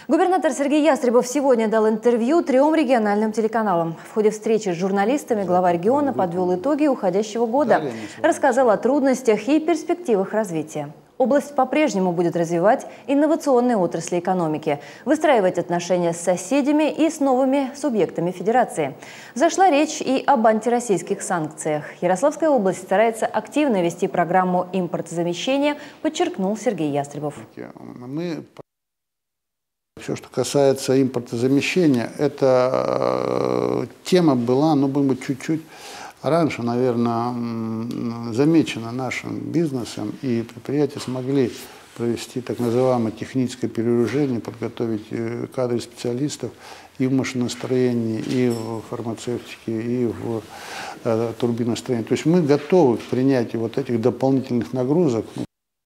Губернатор Сергей Ястребов сегодня дал интервью 3 региональным телеканалам. В ходе встречи с журналистами глава региона подвел итоги уходящего года, рассказал о трудностях и перспективах развития. Область по-прежнему будет развивать инновационные отрасли экономики, выстраивать отношения с соседями и с новыми субъектами федерации. Зашла речь и об антироссийских санкциях. Ярославская область старается активно вести программу импортозамещения, подчеркнул Сергей Ястребов. Все, что касается импортозамещения, эта тема была, будем быть, чуть-чуть раньше, наверное, замечена нашим бизнесом, и предприятия смогли провести так называемое техническое перевооружение, подготовить кадры специалистов и в машиностроении, и в фармацевтике, и в турбиностроении. То есть мы готовы к принятию вот этих дополнительных нагрузок.